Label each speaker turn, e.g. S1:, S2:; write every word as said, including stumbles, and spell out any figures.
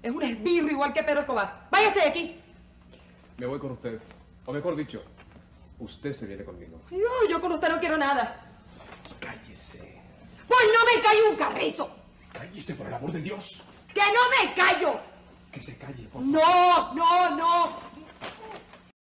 S1: Es un esbirro igual que Pedro Escobar. ¡Váyase de aquí!
S2: Me voy con usted. O mejor dicho, usted se viene conmigo.
S1: Yo, yo con usted no quiero nada.
S2: Cállese.
S1: ¡Pues no me callo un carrizo!
S2: Cállese, por el amor de Dios.
S1: ¡Que no me callo!
S2: Que se calle, por favor.
S1: No, no, no.